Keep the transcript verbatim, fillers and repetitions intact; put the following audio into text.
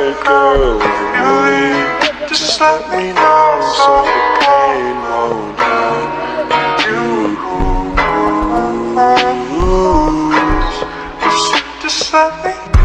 good, girl. When you leave, just let me know so the pain won't hurt you. Just, just let me know.